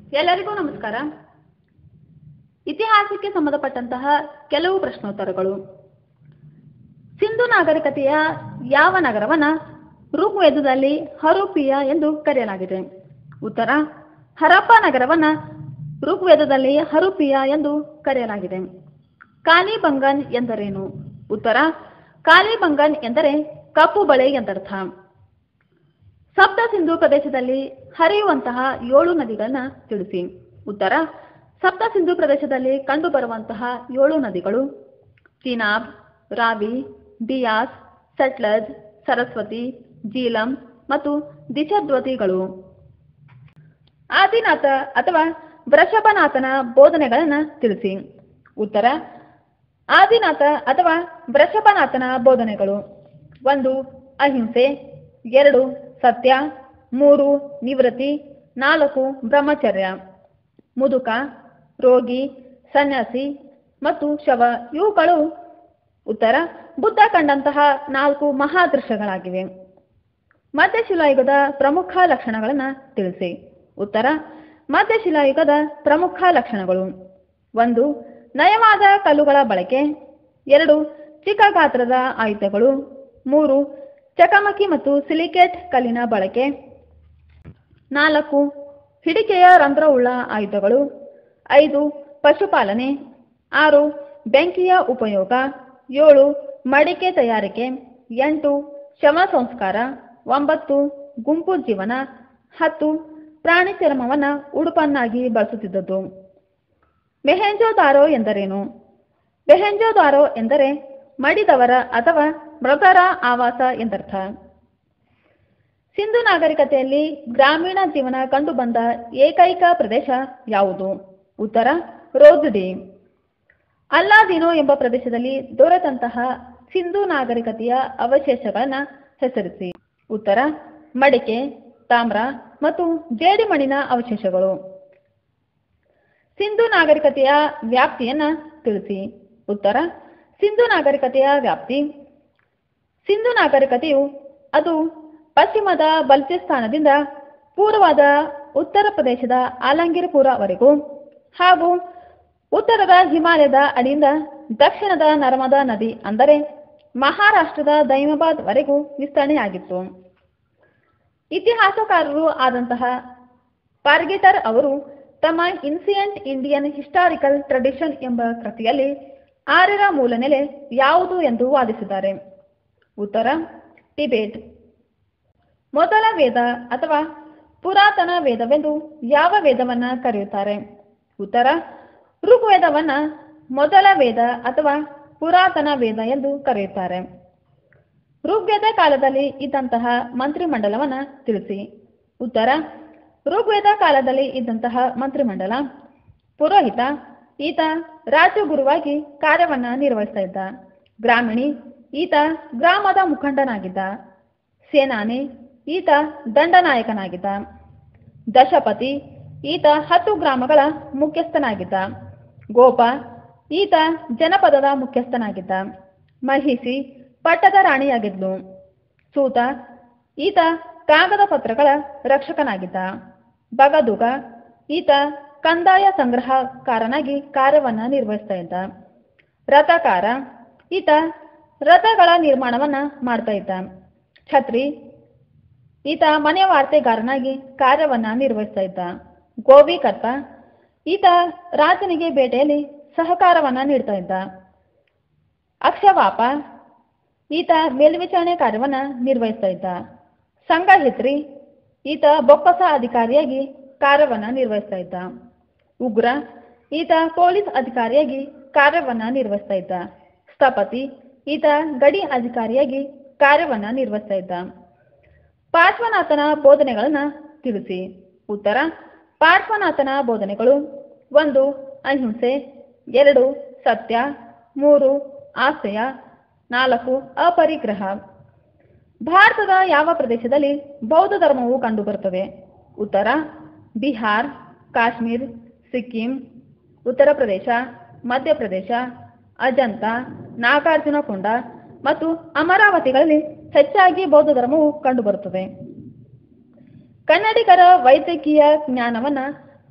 ಎಲ್ಲರಿಗೂ ನಮಸ್ಕಾರ. ಇತಿಹಾಸಕ್ಕೆ ಸಂಬಂಧಪಟ್ಟಂತಹ ಕೆಲವು ಪ್ರಶ್ನೋತ್ತರಗಳು. ಸಿಂಧು ನಾಗರಿಕತೆಯ ಯಾವ ನಗರವನ್ನ ಋಗ್ವೇದದಲ್ಲಿ ಹರೂಪಿಯ ಎಂದು ಕರೆಯಲಾಗಿದೆ? ಉತ್ತರ: ಹರಪ್ಪ ನಗರವನ್ನ ಋಗ್ವೇದದಲ್ಲಿ ಹರೂಪಿಯ ಎಂದು ಕರೆಯಲಾಗಿದೆ. ಕಾಲಿಬಂಗನ್ ಎಂದರೇನು? ಉತ್ತರ: ಕಾಲಿಬಂಗನ್ ಎಂದರೆ ಕಪ್ಪು ಬಳೆ ಎಂದರ್ಥ. ಸಪ್ತ ಸಿಂಧು ಪ್ರದೇಶದಲ್ಲಿ ಹರಿಯುವಂತಹ 7 ನದಿಗಳನ್ನ ತಿಳಿಸಿ. ಉತ್ತರ: ಸಪ್ತ ಸಿಂಧು ಪ್ರದೇಶದಲ್ಲಿ ಕಂಡುಬರುವಂತಹ 7 ನದಿಗಳು ಚೀನಾಬ್, ರಾವಿ, ಬಿಯಾಸ್, ಸಟ್ಲಜ್, ಸರಸ್ವತಿ, ಜೀಲಂ ಮತ್ತು ದಿಶದ್ವತಿಗಳು. ಆದಿನಾಥ ಅಥವಾ ವೃಷಭನಾಥನ ಬೋಧನೆಗಳನ್ನ ತಿಳಿಸಿ. ಉತ್ತರ: ಆದಿನಾಥ ಅಥವಾ ವೃಷಭನಾಥನ ಬೋಧನೆಗಳು: 1. ಅಹಿಂಸೆ, 2. ಸತ್ಯ, 3. ನಿವೃತ್ತಿ, 4. ಬ್ರಹ್ಮಚರ್ಯ. ಮುದುಕ, ರೋಗಿ, ಸನ್ಯಾಸಿ ಮತ್ತು ಶವ ಇವುಗಳು ಉತ್ತರ ಬುದ್ಧ ಕಂಡಂತಹ 4 ಮಹಾದೃಶ್ಯಗಳಾಗಿವೆ. ಮಧ್ಯಶಿಲಾಯುಗದ ಪ್ರಮುಖ ಲಕ್ಷಣಗಳನ್ನು ತಿಳಿಸಿ. ಉತ್ತರ: ಮಧ್ಯಶಿಲಾಯುಗದ ಪ್ರಮುಖ ಲಕ್ಷಣಗಳು: 1. ನಯವಾದ ಕಲ್ಲುಗಳ ಬಳಕೆ, 2. ಚಿಕ್ಕ ಗಾತ್ರದ ಆಯುಧಗಳು, 3. ಚಕಮಕಿ ಮತ್ತು ಸಿಲಿಕೇಟ್ ಕಲ್ಲಿನ ಬಳಕೆ, 4. ಹಿಡಿಕೆಯ ರಂಧ್ರವುಳ್ಳ ಆಯುಧಗಳು, 5. ಪಶುಪಾಲನೆ, 6. ಬೆಂಕಿಯ ಉಪಯೋಗ, 7. ಮಡಿಕೆ ತಯಾರಿಕೆ, 8. ಶವ ಸಂಸ್ಕಾರ, 9. ಗುಂಪು ಜೀವನ, 10. ಪ್ರಾಣಿ ಚರ್ಮವನ್ನು ಉಡುಪನ್ನಾಗಿ ಬಳಸುತ್ತಿದ್ದದ್ದು. ಮೆಹೆಂಜೋದಾರೋ ಎಂದರೇನು? ಮೆಹೆಂಜೋದಾರೋ ಎಂದರೆ ಮಡಿದವರ ಅಥವಾ ಮೃತರ ಆವಾಸ ಎಂದರ್ಥ. ಸಿಂಧು ನಾಗರಿಕತೆಯಲ್ಲಿ ಗ್ರಾಮೀಣ ಜೀವನ ಕಂಡುಬಂದ ಏಕೈಕ ಪ್ರದೇಶ ಯಾವುದು? ಉತ್ತರ: ರೋಜ್ಡಿ. ಅಲ್ಲಾದಿನೋ ಎಂಬ ಪ್ರದೇಶದಲ್ಲಿ ದೊರೆತಂತಹ ಸಿಂಧು ನಾಗರಿಕತೆಯ ಅವಶೇಷಗಳನ್ನು ಹೆಸರಿಸಿ. ಉತ್ತರ: ಮಡಿಕೆ, ತಾಮ್ರ ಮತ್ತು ಜೇಡಿಮಣ್ಣಿನ ಅವಶೇಷಗಳು. ಸಿಂಧು ನಾಗರಿಕತೆಯ ವ್ಯಾಪ್ತಿಯನ್ನ ತಿಳಿಸಿ. ಉತ್ತರ: ಸಿಂಧು ನಾಗರಿಕತೆಯ ವ್ಯಾಪ್ತಿ: ಸಿಂಧು ನಾಗರಿಕತೆಯು ಅದು ಪಶ್ಚಿಮದ ಬಲ್ಚಿಸ್ತಾನದಿಂದ ಪೂರ್ವದ ಉತ್ತರ ಪ್ರದೇಶದ ಆಲಂಗೀರ್ಪುರವರೆಗೂ ಹಾಗೂ ಉತ್ತರದ ಹಿಮಾಲಯದ ಅಡಿಯಿಂದ ದಕ್ಷಿಣದ ನರ್ಮದಾ ನದಿ ಅಂದರೆ ಮಹಾರಾಷ್ಟ್ರದ ದೈಮಾಬಾದ್ ವರೆಗೂ ವಿಸ್ತರಣೆಯಾಗಿತ್ತು. ಇತಿಹಾಸಕಾರರು ಆದಂತಹ ಪಾರ್ಗೆಟರ್ ಅವರು ತಮ್ಮ ಇನ್ಸಿಯಂಟ್ ಇಂಡಿಯನ್ ಹಿಸ್ಟಾರಿಕಲ್ ಟ್ರೆಡಿಷನ್ ಎಂಬ ಕೃತಿಯಲ್ಲಿ ಆರ್ಯರ ಮೂಲ ನೆಲೆ ಯಾವುದು ಎಂದು ವಾದಿಸಿದ್ದಾರೆ. ಉತ್ತರ: ಟಿಬೇಟ್. ಮೊದಲ ವೇದ ಅಥವಾ ಪುರಾತನ ವೇದವೆಂದು ಯಾವ ವೇದವನ್ನ ಕರೆಯುತ್ತಾರೆ? ಉತ್ತರ: ಋಗ್ವೇದವನ್ನ ಮೊದಲ ವೇದ ಅಥವಾ ಪುರಾತನ ವೇದ ಎಂದು ಕರೆಯುತ್ತಾರೆ. ಋಗ್ವೇದ ಕಾಲದಲ್ಲಿ ಇದ್ದಂತಹ ಮಂತ್ರಿಮಂಡಲವನ್ನ ತಿಳಿಸಿ. ಉತ್ತರ: ಋಗ್ವೇದ ಕಾಲದಲ್ಲಿ ಇದ್ದಂತಹ ಮಂತ್ರಿಮಂಡಲ: ಪುರೋಹಿತ, ಈತ ರಾಜಗುರುವಾಗಿ ಕಾರ್ಯವನ್ನ ನಿರ್ವಹಿಸ್ತಾ ಇದ್ದ. ಗ್ರಾಮಿಣಿ, ಈತ ಗ್ರಾಮದ ಮುಖಂಡನಾಗಿದ್ದ. ಸೇನಾನಿ, ಈತ ದಂಡನಾಯಕನಾಗಿದ್ದ. ದಶಪತಿ, ಈತ 10 ಗ್ರಾಮಗಳ ಮುಖ್ಯಸ್ಥನಾಗಿದ್ದ. ಗೋಪ, ಈತ ಜನಪದದ ಮುಖ್ಯಸ್ಥನಾಗಿದ್ದ. ಮಹಿಷಿ, ಪಟ್ಟದ ರಾಣಿಯಾಗಿದ್ಲು. ಸೂತ, ಈತ ಕಾಗದ ಪತ್ರಗಳ ರಕ್ಷಕನಾಗಿದ್ದ. ಬಗದುಗ, ಈತ ಕಂದಾಯ ಸಂಗ್ರಹಕಾರನಾಗಿ ಕಾರ್ಯವನ್ನ ನಿರ್ವಹಿಸ್ತಾ ಇದ್ದ. ರಥಕಾರ, ಈತ ರಥಗಳ ನಿರ್ಮಾಣವನ್ನ ಮಾಡ್ತಾ ಇದ್ದ. ಛತ್ರಿ, ಈತ ಮನೆ ವಾರ್ತೆಗಾರನಾಗಿ ಕಾರ್ಯವನ್ನ ನಿರ್ವಹಿಸ್ತಾ ಇದ್ದ. ಗೋವಿಕರ್ತ, ಈತ ರಾಜನಿಗೆ ಬೇಟೆಯಲ್ಲಿ ಸಹಕಾರವನ್ನ ನೀಡ್ತಾ ಇದ್ದ. ಅಕ್ಷವಾಪ, ಈತ ಮೇಲ್ವಿಚಾರಣೆ ಕಾರ್ಯವನ್ನ ನಿರ್ವಹಿಸ್ತಾ ಇದ್ದ. ಸಂಘಹಿತ್ರಿ, ಈತ ಬೊಕ್ಕಸ ಅಧಿಕಾರಿಯಾಗಿ ಕಾರ್ಯವನ್ನ ನಿರ್ವಹಿಸ್ತಾ ಇದ್ದ. ಉಗ್ರ, ಈತ ಪೊಲೀಸ್ ಅಧಿಕಾರಿಯಾಗಿ ಕಾರ್ಯವನ್ನ ನಿರ್ವಹಿಸ್ತಾ ಇದ್ದ. ಸ್ಥಪತಿ, ಈತ ಗಡಿ ಅಧಿಕಾರಿಯಾಗಿ ಕಾರ್ಯವನ್ನ ನಿರ್ವಹಿಸ್ತಾ ಇದ್ದ. ಪಾರ್ಶ್ವನಾಥನ ಬೋಧನೆಗಳನ್ನ ತಿಳಿಸಿ. ಉತ್ತರ: ಪಾರ್ಶ್ವನಾಥನ ಬೋಧನೆಗಳು: 1. ಅಹಿಂಸೆ, 2. ಸತ್ಯ, 3. ಆಶ್ರಯ, 4. ಅಪರಿಗ್ರಹ. ಭಾರತದ ಯಾವ ಪ್ರದೇಶದಲ್ಲಿ ಬೌದ್ಧ ಧರ್ಮವು ಕಂಡುಬರುತ್ತದೆ? ಉತ್ತರ: ಬಿಹಾರ್, ಕಾಶ್ಮೀರ್, ಸಿಕ್ಕಿಂ, ಉತ್ತರ ಪ್ರದೇಶ, ಮಧ್ಯಪ್ರದೇಶ, ಅಜಂತ, ನಾಗಾರ್ಜುನಕೊಂಡ ಮತ್ತು ಅಮರಾವತಿಗಳಲ್ಲಿ ಹೆಚ್ಚಾಗಿ ಬೌದ್ಧ ಧರ್ಮವು ಕಂಡುಬರುತ್ತದೆ. ಕನ್ನಡಿಗರ ವೈದ್ಯಕೀಯ ಜ್ಞಾನವನ್ನ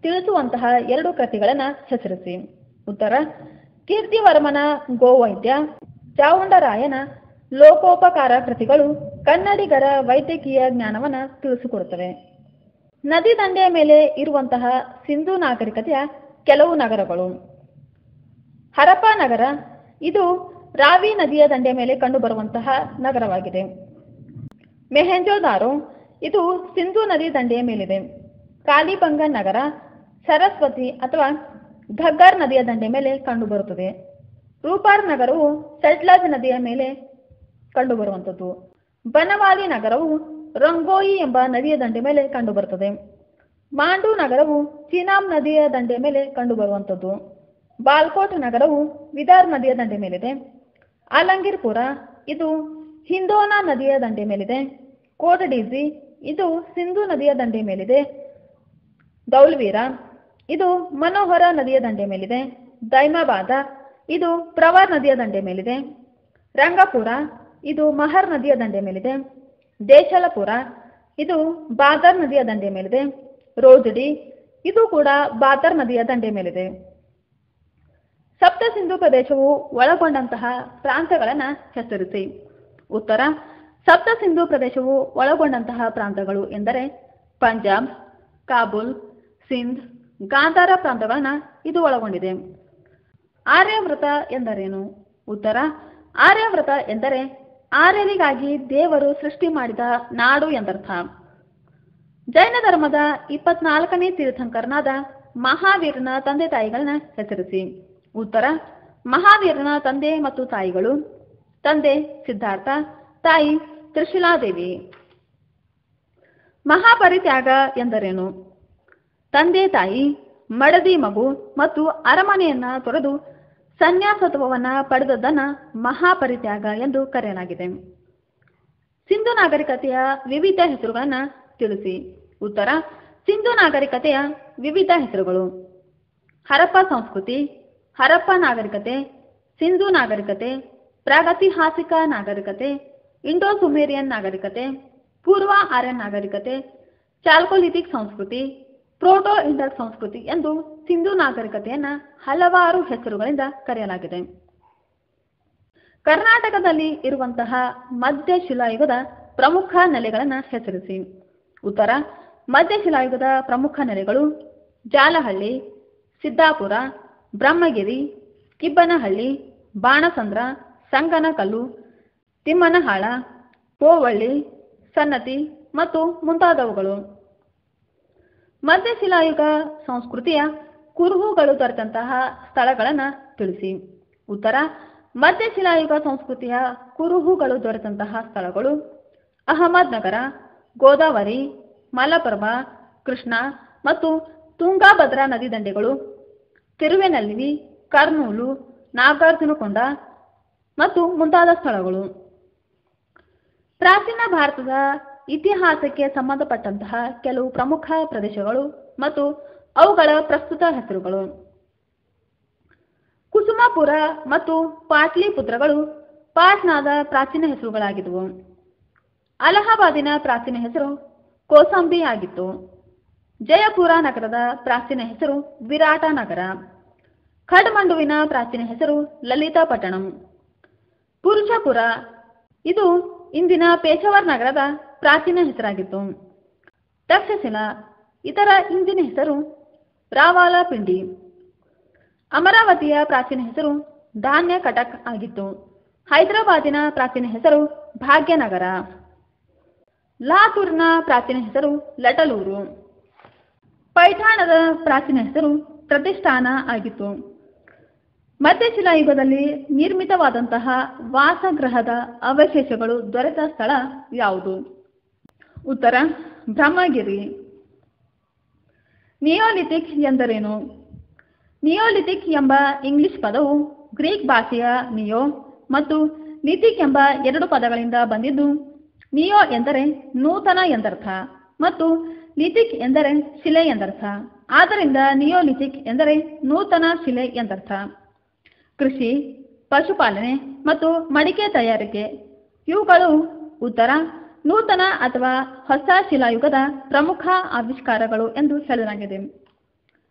ತಿಳಿಸುವಂತಹ 2 ಕೃತಿಗಳನ್ನು ಹೆಸರಿಸಿ. ಉತ್ತರ: ಕೀರ್ತಿವರ್ಮನ ಗೋವೈದ್ಯ, ಚಾವುಂಡರಾಯನ ಲೋಕೋಪಕಾರ ಕೃತಿಗಳು ಕನ್ನಡಿಗರ ವೈದ್ಯಕೀಯ ಜ್ಞಾನವನ್ನು ತಿಳಿಸಿಕೊಡುತ್ತವೆ. ನದಿ ದಂಡೆಯ ಮೇಲೆ ಇರುವಂತಹ ಸಿಂಧೂ ನಾಗರಿಕತೆಯ ಕೆಲವು ನಗರಗಳು: ಹರಪ್ಪ ನಗರ, ಇದು ರಾವಿ ನದಿಯ ದಂಡೆಯ ಮೇಲೆ ಕಂಡುಬರುವಂತಹ ನಗರವಾಗಿದೆ. ಮೆಹೆಂಜೋದಾರೋ, ಇದು ಸಿಂಧೂ ನದಿ ದಂಡೆಯ ಮೇಲಿದೆ. ಕಾಲಿಬಂಗ ನಗರ ಸರಸ್ವತಿ ಅಥವಾ ಘಗ್ಗರ್ ನದಿಯ ದಂಡೆಯ ಮೇಲೆ ಕಂಡುಬರುತ್ತದೆ. ರೂಪಾರ್ ನಗರವು ಸಟ್ಲಜ್ ನದಿಯ ಮೇಲೆ ಕಂಡುಬರುವಂಥದ್ದು. ಬನವಾಲಿ ನಗರವು ರಂಗೋಯಿ ಎಂಬ ನದಿಯ ದಂಡೆ ಮೇಲೆ ಕಂಡುಬರುತ್ತದೆ. ಮಾಂಡು ನಗರವು ಚೀನಾಬ್ ನದಿಯ ದಂಡೆಯ ಮೇಲೆ ಕಂಡುಬರುವಂಥದ್ದು. ಬಾಲ್ಕೋಟ್ ನಗರವು ವಿದಾರ್ ನದಿಯ ದಂಡೆ ಮೇಲಿದೆ. ಆಲಂಗೀರ್ಪುರ, ಇದು ಹಿಂದೋನಾ ನದಿಯ ದಂಡೆ ಮೇಲಿದೆ. ಕೋಟಡೀಸಿ, ಇದು ಸಿಂಧೂ ನದಿಯ ದಂಡೆ ಮೇಲಿದೆ. ದೌಲ್ವೀರ, ಇದು ಮನೋಹರ ನದಿಯ ದಂಡೆ ಮೇಲಿದೆ. ದೈಮಾಬಾದ, ಇದು ಪ್ರವರ್ ನದಿಯ ದಂಡೆ ಮೇಲಿದೆ. ರಂಗಪುರ, ಇದು ಮಹರ್ ನದಿಯ ದಂಡೆ ಮೇಲಿದೆ. ದೇಶಲಪುರ, ಇದು ಬಾದರ್ ನದಿಯ ದಂಡೆ ಮೇಲಿದೆ. ರೋಜಡಿ, ಇದು ಕೂಡ ಬಾದರ್ ನದಿಯ ದಂಡೆ ಮೇಲಿದೆ. ಸಪ್ತ ಸಿಂಧು ಪ್ರದೇಶವು ಒಳಗೊಂಡಂತಹ ಪ್ರಾಂತಗಳನ್ನು ಹೆಸರಿಸಿ. ಉತ್ತರ: ಸಪ್ತ ಸಿಂಧು ಪ್ರದೇಶವು ಒಳಗೊಂಡಂತಹ ಪ್ರಾಂತಗಳು ಎಂದರೆ ಪಂಜಾಬ್, ಕಾಬೂಲ್, ಸಿಂಧ್, ಗಾಂಧಾರ ಪ್ರಾಂತಗಳನ್ನು ಇದು ಒಳಗೊಂಡಿದೆ. ಆರ್ಯವೃತ ಎಂದರೇನು? ಉತ್ತರ: ಆರ್ಯವೃತ ಎಂದರೆ ಆರ್ಯರಿಗಾಗಿ ದೇವರು ಸೃಷ್ಟಿ ಮಾಡಿದ ನಾಡು ಎಂದರ್ಥ. ಜೈನ ಧರ್ಮದ 24ನೇ ತೀರ್ಥಂಕರನಾದ ಮಹಾವೀರನ ತಂದೆ ತಾಯಿಗಳನ್ನ ಹೆಸರಿಸಿ. ಉತ್ತರ: ಮಹಾವೀರನ ತಂದೆ ಮತ್ತು ತಾಯಿಗಳು: ತಂದೆ ಸಿದ್ಧಾರ್ಥ, ತಾಯಿ ತ್ರಿಶಿಲಾದೇವಿ. ಮಹಾಪರಿತ್ಯಾಗ ಎಂದರೇನು? ತಂದೆ ತಾಯಿ, ಮಡದಿ ಮಗು ಮತ್ತು ಅರಮನೆಯನ್ನ ತೊರೆದು ಸನ್ಯಾಸತ್ವವನ್ನು ಪಡೆದದ್ದನ್ನು ಮಹಾಪರಿತ್ಯಾಗ ಎಂದು ಕರೆಯಲಾಗಿದೆ. ಸಿಂಧು ನಾಗರಿಕತೆಯ ವಿವಿಧ ಹೆಸರುಗಳನ್ನು ತಿಳಿಸಿ. ಉತ್ತರ: ಸಿಂಧು ನಾಗರಿಕತೆಯ ವಿವಿಧ ಹೆಸರುಗಳು: ಹರಪ್ಪ ಸಂಸ್ಕೃತಿ, ಹರಪ್ಪ ನಾಗರಿಕತೆ, ಸಿಂಧು ನಾಗರಿಕತೆ, ಪ್ರಾಗೈತಿಹಾಸಿಕ ನಾಗರಿಕತೆ, ಇಂಡೋ ಸುಮೇರಿಯನ್ ನಾಗರಿಕತೆ, ಪೂರ್ವ ಆರ್ಯನ್ ನಾಗರಿಕತೆ, ಚಾಲ್ಕೋಲಿಥಿಕ್ ಸಂಸ್ಕೃತಿ, ಪ್ರೋಟೋ ಇಂಡಸ್ ಸಂಸ್ಕೃತಿ ಎಂದು ಸಿಂಧು ನಾಗರಿಕತೆಯನ್ನು ಹಲವಾರು ಹೆಸರುಗಳಿಂದ ಕರೆಯಲಾಗಿದೆ. ಕರ್ನಾಟಕದಲ್ಲಿ ಇರುವಂತಹ ಮಧ್ಯಶಿಲಾಯುಗದ ಪ್ರಮುಖ ನೆಲೆಗಳನ್ನು ಹೆಸರಿಸಿ. ಉತ್ತರ: ಮಧ್ಯಶಿಲಾಯುಗದ ಪ್ರಮುಖ ನೆಲೆಗಳು ಜಾಲಹಳ್ಳಿ, ಸಿದ್ದಾಪುರ, ಬ್ರಹ್ಮಗಿರಿ, ಕಿಬ್ಬನಹಳ್ಳಿ, ಬಾಣಸಂದ್ರ, ಸಂಗನಕಲ್ಲು, ತಿಮ್ಮನಹಾಳ, ಪೋವಳ್ಳಿ, ಸನ್ನತಿ ಮತ್ತು ಮುಂತಾದವುಗಳು. ಮಧ್ಯಶಿಲಾಯುಗ ಸಂಸ್ಕೃತಿಯ ಕುರುಹುಗಳು ದೊರೆತಂತಹ ಸ್ಥಳಗಳನ್ನು ತಿಳಿಸಿ. ಉತ್ತರ: ಮಧ್ಯಶಿಲಾಯುಗ ಸಂಸ್ಕೃತಿಯ ಕುರುಹುಗಳು ದೊರೆತಂತಹ ಸ್ಥಳಗಳು ಅಹಮದ್ನಗರ, ಗೋದಾವರಿ, ಮಲಪ್ರಭಾ, ಕೃಷ್ಣ ಮತ್ತು ತುಂಗಾಭದ್ರಾ ನದಿ ದಂಡೆಗಳು, ತಿರುವೆನಲ್ಲಿವಿ, ಕರ್ನೂಲು, ನಾಗಾರ್ಜುನಕೊಂಡ ಮತ್ತು ಮುಂತಾದ ಸ್ಥಳಗಳು. ಪ್ರಾಚೀನ ಭಾರತದ ಇತಿಹಾಸಕ್ಕೆ ಸಂಬಂಧಪಟ್ಟಂತಹ ಕೆಲವು ಪ್ರಮುಖ ಪ್ರದೇಶಗಳು ಮತ್ತು ಅವುಗಳ ಪ್ರಸ್ತುತ ಹೆಸರುಗಳು: ಕುಸುಮಪುರ ಮತ್ತು ಪಾಟ್ಲಿಪುತ್ರಗಳು ಪಾಟ್ನಾದ ಪ್ರಾಚೀನ ಹೆಸರುಗಳಾಗಿದ್ದವು. ಅಲಹಾಬಾದಿನ ಪ್ರಾಚೀನ ಹೆಸರು ಕೋಸಂಬಿ ಆಗಿತ್ತು. ಜಯಪುರ ನಗರದ ಪ್ರಾಚೀನ ಹೆಸರು ವಿರಾಟ ನಗರ. ಖಡ್ಮಂಡುವಿನ ಪ್ರಾಚೀನ ಹೆಸರು ಲಲಿತಾಪಟ್ಟಣಂ. ಪುರುಷಪುರ, ಇದು ಇಂದಿನ ಪೇಶಾವರ್ ನಗರದ ಪ್ರಾಚೀನ ಹೆಸರಾಗಿತ್ತು. ತಕ್ಷಶಿಲಾ, ಇದರ ಇಂದಿನ ಹೆಸರು ರಾವಾಲಪಿಂಡಿ. ಅಮರಾವತಿಯ ಪ್ರಾಚೀನ ಹೆಸರು ಧಾನ್ಯ ಕಟಕ್ ಆಗಿತ್ತು. ಹೈದರಾಬಾದಿನ ಪ್ರಾಚೀನ ಹೆಸರು ಭಾಗ್ಯನಗರ. ಲಾತೂರಿನ ಪ್ರಾಚೀನ ಹೆಸರು ಲಟಲೂರು. ಪೈಠಾಣದ ಪ್ರಾಚೀನ ಹೆಸರು ಪ್ರತಿಷ್ಠಾನ ಆಗಿತ್ತು. ಮಧ್ಯಶಿಲಾಯುಗದಲ್ಲಿ ನಿರ್ಮಿತವಾದಂತಹ ವಾಸಗೃಹದ ಅವಶೇಷಗಳು ದೊರೆತ ಸ್ಥಳ ಯಾವುದು? ಉತ್ತರ: ಬ್ರಹ್ಮಗಿರಿ. ನಿಯೋಲಿಥಿಕ್ ಎಂದರೇನು? ನಿಯೋಲಿಥಿಕ್ ಎಂಬ ಇಂಗ್ಲಿಷ್ ಪದವು ಗ್ರೀಕ್ ಭಾಷೆಯ ನಿಯೋ ಮತ್ತು ಲಿಥಿಕ್ ಎಂಬ 2 ಪದಗಳಿಂದ ಬಂದಿದ್ದು, ನಿಯೋ ಎಂದರೆ ನೂತನ ಎಂದರ್ಥ ಮತ್ತು ಲಿಥಿಕ್ ಎಂದರೆ ಶಿಲೆ ಎಂದರ್ಥ. ಆದ್ದರಿಂದ ನಿಯೋಲಿಥಿಕ್ ಎಂದರೆ ನೂತನ ಶಿಲೆ ಎಂದರ್ಥ. ಕೃಷಿ, ಪಶುಪಾಲನೆ ಮತ್ತು ಮಡಿಕೆ ತಯಾರಿಕೆ ಇವುಗಳು ಉತ್ತರ, ನೂತನ ಅಥವಾ ಹೊಸ ಶಿಲಾಯುಗದ ಪ್ರಮುಖ ಆವಿಷ್ಕಾರಗಳು ಎಂದು ಹೇಳಲಾಗಿದೆ.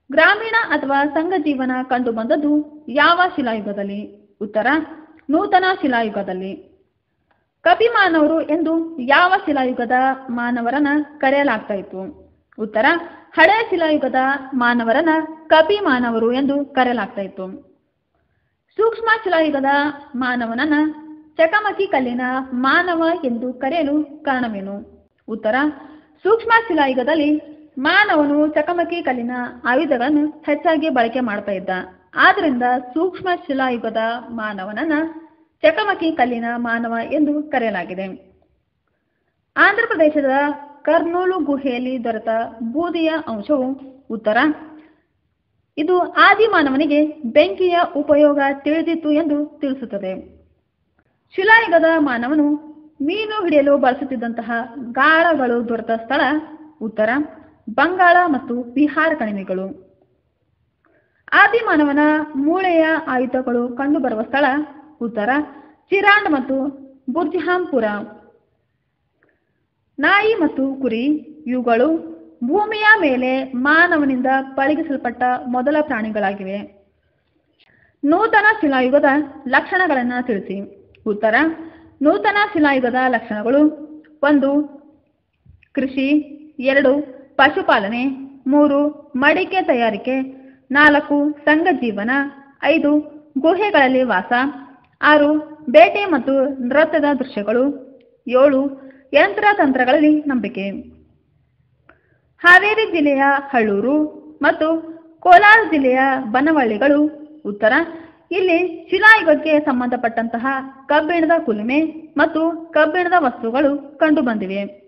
ಗ್ರಾಮೀಣ ಅಥವಾ ಸಂಘ ಜೀವನ ಕಂಡುಬಂದದ್ದು ಯಾವ ಶಿಲಾಯುಗದಲ್ಲಿ? ಉತ್ತರ ನೂತನ ಶಿಲಾಯುಗದಲ್ಲಿ. ಕಪಿ ಮಾನವರು ಎಂದು ಯಾವ ಶಿಲಾಯುಗದ ಮಾನವರನ್ನ ಕರೆಯಲಾಗ್ತಾ ಇತ್ತು? ಉತ್ತರ ಹಳೆಯ ಶಿಲಾಯುಗದ ಮಾನವರನ್ನ ಕಪಿ ಮಾನವರು ಎಂದು ಕರೆಯಲಾಗ್ತಾ ಇತ್ತು. ಸೂಕ್ಷ್ಮ ಶಿಲಾಯುಗದ ಮಾನವನನ್ನ ಚಕಮಕಿ ಕಲ್ಲಿನ ಮಾನವ ಎಂದು ಕರೆಯಲು ಕಾರಣವೇನು? ಉತ್ತರ ಸೂಕ್ಷ್ಮ ಶಿಲಾಯುಗದಲ್ಲಿ ಮಾನವನು ಚಕಮಕಿ ಕಲ್ಲಿನ ಆಯುಧಗಳನ್ನು ಹೆಚ್ಚಾಗಿ ಬಳಕೆ ಮಾಡ್ತಾ ಇದ್ದ. ಆದ್ದರಿಂದ ಸೂಕ್ಷ್ಮ ಶಿಲಾಯುಗದ ಮಾನವನನ್ನ ಚಕಮಕಿ ಕಲ್ಲಿನ ಮಾನವ ಎಂದು ಕರೆಯಲಾಗಿದೆ. ಆಂಧ್ರಪ್ರದೇಶದ ಕರ್ನೂಲು ಗುಹೆಯಲ್ಲಿ ದೊರೆತ ಬೂದಿಯ ಅಂಶವು? ಉತ್ತರ ಇದು ಆದಿ ಮಾನವನಿಗೆ ಬೆಂಕಿಯ ಉಪಯೋಗ ತಿಳಿದಿತ್ತು ಎಂದು ತಿಳಿಸುತ್ತದೆ. ಶಿಲಾಯುಗದ ಮಾನವನು ಮೀನು ಹಿಡಿಯಲು ಬಳಸುತ್ತಿದ್ದಂತಹ ಗಾಳಗಳು ದೊರೆತ ಸ್ಥಳ? ಉತ್ತರ ಬಂಗಾಳ ಮತ್ತು ಬಿಹಾರ ಕಣಿವೆಗಳು. ಆದಿಮಾನವನ ಮೂಳೆಯ ಆಯುಧಗಳು ಕಂಡುಬರುವ ಸ್ಥಳ? ಉತ್ತರ ಚಿರಾಂಡ್ ಮತ್ತು ಬುರ್ಜ್ಹಾಂಪುರ. ನಾಯಿ ಮತ್ತು ಕುರಿ ಇವುಗಳು ಭೂಮಿಯ ಮೇಲೆ ಮಾನವನಿಂದ ಪಳಗಿಸಲ್ಪಟ್ಟ ಮೊದಲ ಪ್ರಾಣಿಗಳಾಗಿವೆ. ನೂತನ ಶಿಲಾಯುಗದ ಲಕ್ಷಣಗಳನ್ನು ತಿಳಿಸಿ. ಉತ್ತರ ನೂತನ ಶಿಲಾಯುಗದ ಲಕ್ಷಣಗಳು: 1. ಕೃಷಿ, 2. ಪಶುಪಾಲನೆ, 3. ಮಡಿಕೆ ತಯಾರಿಕೆ, 4. ಸಂಘ ಜೀವನ, 5. ಗುಹೆಗಳಲ್ಲಿ ವಾಸ, 6. ಬೇಟೆ ಮತ್ತು ನೃತ್ಯದ ದೃಶ್ಯಗಳು, 7. ಯಂತ್ರತಂತ್ರಗಳಲ್ಲಿ ನಂಬಿಕೆ. ಹಾವೇರಿ ಜಿಲ್ಲೆಯ ಹಳ್ಳೂರು ಮತ್ತು ಕೋಲಾರ ಜಿಲ್ಲೆಯ ಬನವಳ್ಳಿಗಳು. ಉತ್ತರ ಇಲ್ಲಿ ಶಿಲಾಯುಗಕ್ಕೆ ಸಂಬಂಧಪಟ್ಟಂತಹ ಕಬ್ಬಿಣದ ಕುಲುಮೆ ಮತ್ತು ಕಬ್ಬಿಣದ ವಸ್ತುಗಳು ಕಂಡುಬಂದಿವೆ.